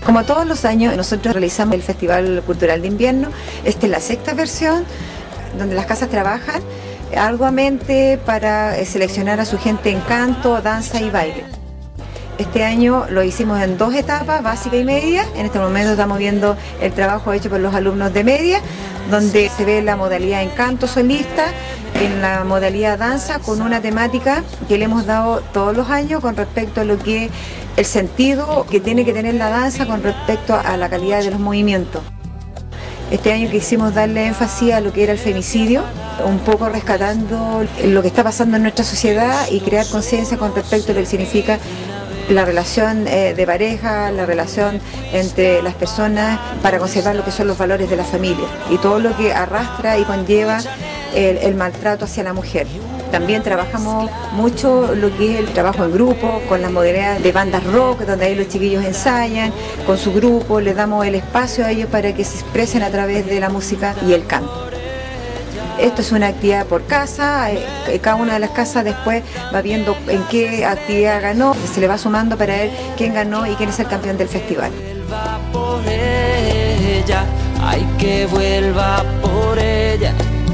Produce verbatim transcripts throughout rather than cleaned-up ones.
Como todos los años, nosotros realizamos el Festival Cultural de Invierno. Esta es la sexta versión, donde las casas trabajan arduamente para seleccionar a su gente en canto, danza y baile. Este año lo hicimos en dos etapas, básica y media. En este momento estamos viendo el trabajo hecho por los alumnos de media, donde se ve la modalidad en canto solista, en la modalidad danza, con una temática que le hemos dado todos los años con respecto a lo que el sentido que tiene que tener la danza con respecto a la calidad de los movimientos. Este año quisimos darle énfasis a lo que era el femicidio, un poco rescatando lo que está pasando en nuestra sociedad y crear conciencia con respecto a lo que significa la relación eh, de pareja, la relación entre las personas para conservar lo que son los valores de la familia y todo lo que arrastra y conlleva el, el maltrato hacia la mujer. También trabajamos mucho lo que es el trabajo en grupo, con las modalidades de bandas rock, donde ahí los chiquillos ensayan con su grupo, les damos el espacio a ellos para que se expresen a través de la música y el canto. Esto es una actividad por casa, eh, cada una de las casas después va viendo en qué actividad ganó, se le va sumando para ver quién ganó y quién es el campeón del festival. Por ella, ay, que vuelva por ella,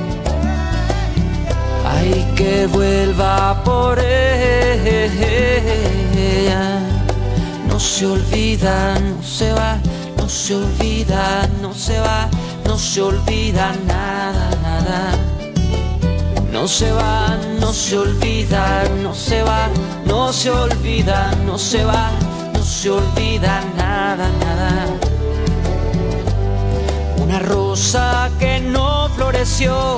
ay, que vuelva por ella. No se olvida, no se va, no se olvida, no se va, no se olvida nada, nada. No se va, no se olvida, no se va, no se olvida, no se va, no se olvida nada, nada. Una rosa que no floreció,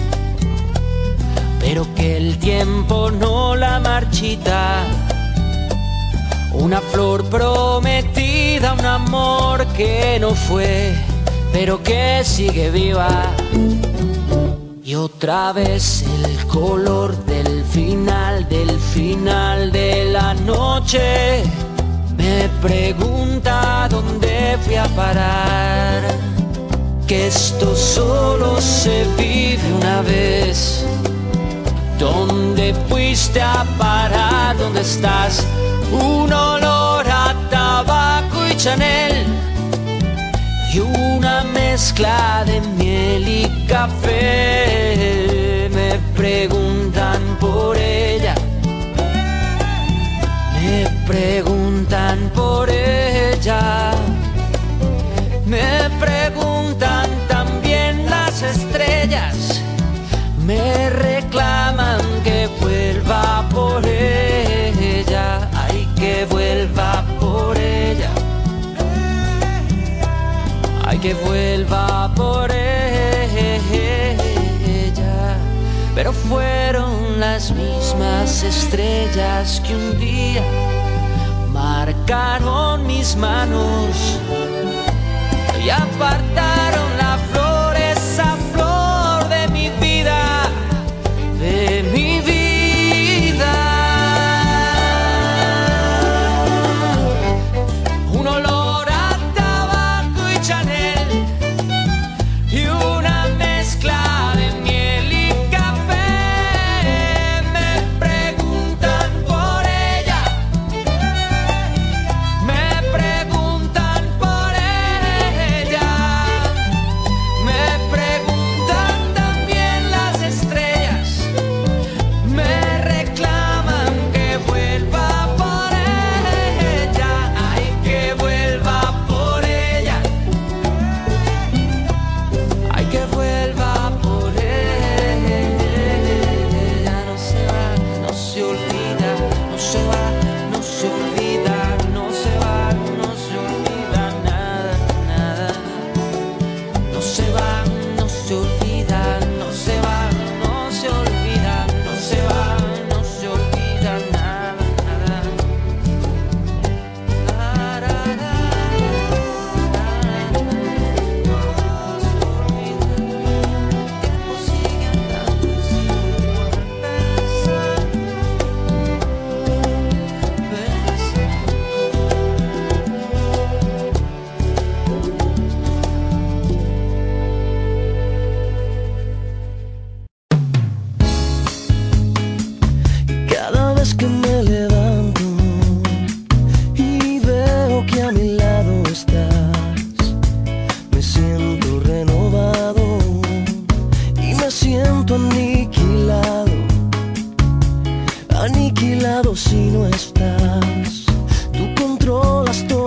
pero que el tiempo no la marchita. Una flor prometida, un amor que no fue, pero que sigue viva. Y otra vez el color del final, del final de la noche me pregunta dónde fui a parar. Que esto solo se vive una vez. ¿Dónde fuiste a parar? ¿Dónde estás? Un olor a tabaco y Chanel y una mezcla de miel y café. Me preguntan por ella, me preguntan por ella, me preguntan también las estrellas, me reclaman que vuelva por ella, ay, que vuelva por ella, ay, que vuelva por ella. Pero fueron las mismas estrellas que un día marcaron mis manos y apartaron la flor, esa flor de mi vida, de mi vida. Un olor a tabaco y Chanel y una mezcla de miel y café. Me preguntan por ella, me preguntan por ella, me preguntan también las estrellas, me reclaman que vuelva por ella, ay, que vuelva por ella, ay, que vuelva por ella. No se va, no se olvida, no se va, no se olvida, no se va, no se olvida nada, nada. No se va, no se olvida, no se va, no se olvida, no se va, no se olvida nada, nada. La, la, la, la, no se olvida. El tiempo sigue andando y sigo Cada vez que me levanto y veo que a mi lado estás, aniquilado si no estás. Tú controlas todo.